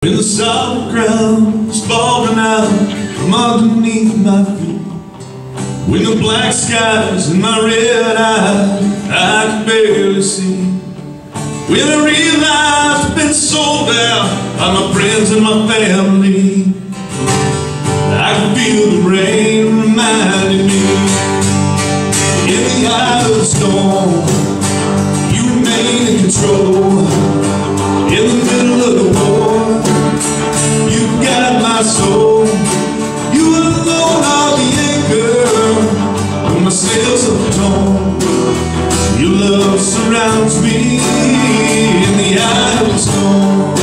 When the solid ground is falling out from underneath my feet, when the black skies in my red eyes I can barely see, when I realize I've been sold out by my friends and my family, I can feel the rain reminding me, in the eye of the storm you remain in control. In the middle of the war, you got my soul. You alone are the anchor when my sails are torn. Your love surrounds me in the eye of the storm.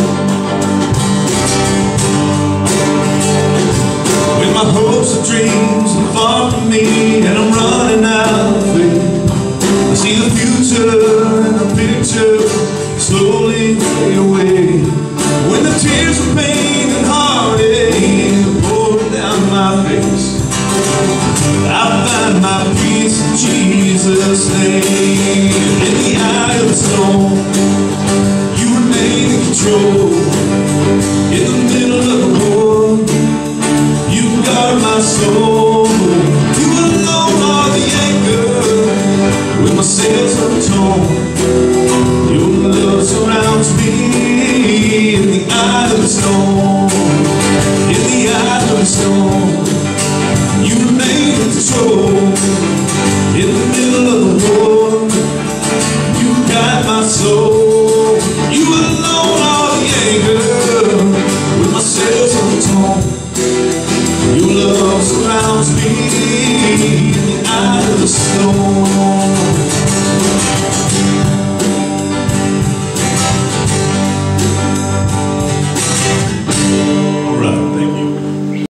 When my hopes and dreams are far from me and I'm running out of faith, I see the future in a picture slowly fade away. When the tears of pain and heartache pour down my face, I find my peace in Jesus' name. In the eye of the storm, you remain in control. In the middle of the war, you guard my soul. You alone are the anchor when my sails are torn. Your love surrounds me in the eye of the storm. In the eye of the storm, you remain in control.